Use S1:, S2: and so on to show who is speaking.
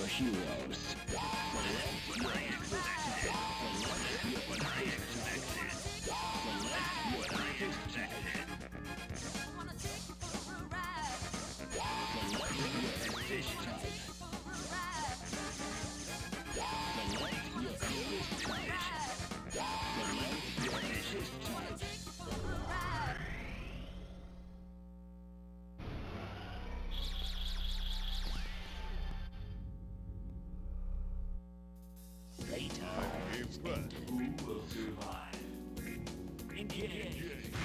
S1: your heroes. Select what I expected. Select what I expected. Select what I expected. Select your fish type. Select your fish type. Select your fish type. Who will survive? Engage!